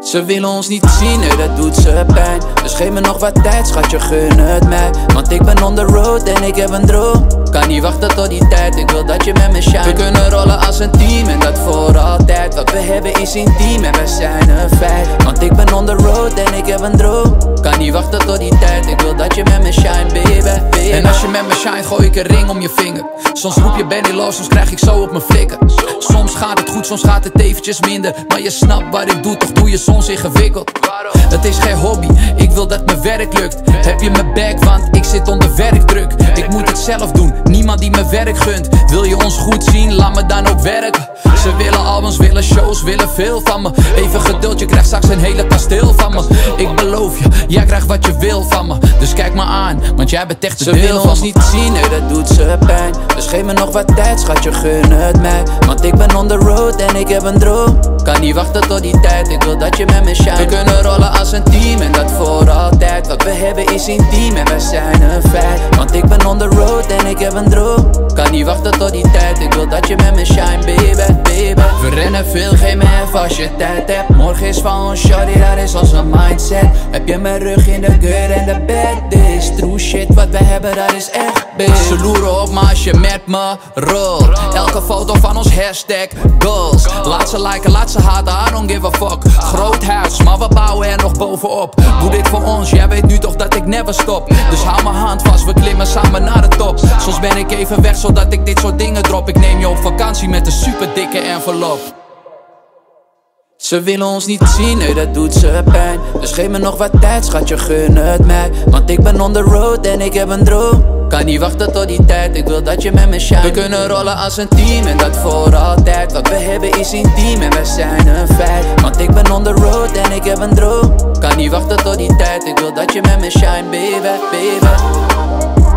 Ze willen ons niet zien, nee dat doet ze pijn. Dus geef me nog wat tijd, schatje, gun het mij. Want ik ben on the road en ik heb een droom. Kan niet wachten tot die tijd, ik wil dat je met me shine. We kunnen rollen als een team en dat voor altijd. Wat we hebben is intiem en we zijn een feit. Want ik ben on the road en ik heb een droom. Kan niet wachten tot die tijd, ik wil dat je met me shine, baby. En als je met me shine, gooi ik een ring om je vinger. Soms roep je Benny los, soms krijg ik zo op mijn flikker. Soms gaat het goed, soms gaat het eventjes minder. Maar je snapt wat ik doe, toch doe je soms ingewikkeld. Het is geen hobby, ik wil dat mijn werk lukt. Heb je mijn back, want ik zit onder werkdruk. Ik moet het zelf doen, niemand die me werk gunt. Wil je ons goed zien, laat me dan ook werken. Ze willen albums, willen shows, willen veel van me. Even geduld, je krijgt straks een hele kasteel van me. Ik beloof je, jij krijgt wat je wil van me. Dus kijk me aan, want jij bent echt de deel van me. Ze willen ons niet zien, nee dat doet ze pijn. Dus geef me nog wat tijd, schatje, gun het mij. Want ik ben on the road en ik heb een droom. Kan niet wachten tot die tijd, ik wil dat je met me shine. We kunnen rollen als een team en dat voor altijd. Wat we hebben is intiem en we zijn een feit. Want ik ben on the road en ik heb een droom. Kan niet wachten tot die tijd, ik wil dat je met me shine, baby. We rennen veel, geef me even als je tijd hebt. Morgen is van ons shorty, dat is onze mindset. Heb je mijn rug in de keur en de bed. Dit is true shit, wat we hebben dat is echt big. Ze loeren op me als je met me rolt. Elke foto van ons hashtag goals. Laat ze liken, laat ze haten, I don't give a fuck. Groot huis, maar we bouwen er nog bovenop. Doe dit voor ons, jij weet nu toch dat ik never stop. Dus hou mijn hand vast, we klimmen samen naar de top. Soms ben ik even weg zodat ik dit soort dingen drop. Ik neem je op vakantie met een super dikke envelop. Ze willen ons niet zien, nee dat doet ze pijn. Dus geef me nog wat tijd, schatje, gun het mij. Want ik ben on the road en ik heb een droom. Kan niet wachten tot die tijd, ik wil dat je met me shine. We kunnen rollen als een team en dat voor altijd. Wat we hebben is intiem en we zijn een feit. Want ik ben on the road en ik heb een droom. Kan niet wachten tot die tijd, ik wil dat je met me shine, baby.